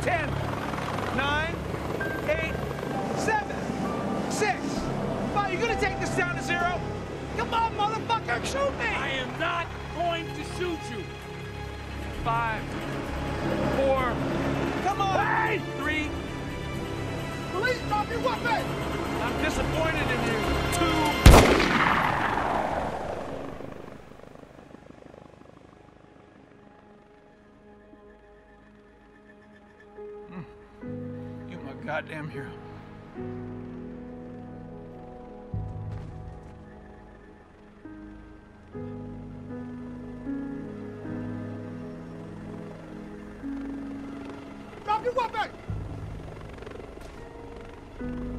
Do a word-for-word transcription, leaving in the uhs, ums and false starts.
ten, nine, eight, seven, six, five. You gonna take this down to zero? Come on, motherfucker, shoot me! I am not going to shoot you. Five, four, come on! Hey! Three. Police, drop your weapon! I'm disappointed in you. Two. You're my goddamn hero. Drop your weapon!